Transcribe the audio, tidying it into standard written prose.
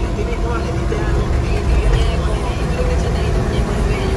espirituales, dice algo. Y el muñeco, pero que se te ha ido el muñeco de bello.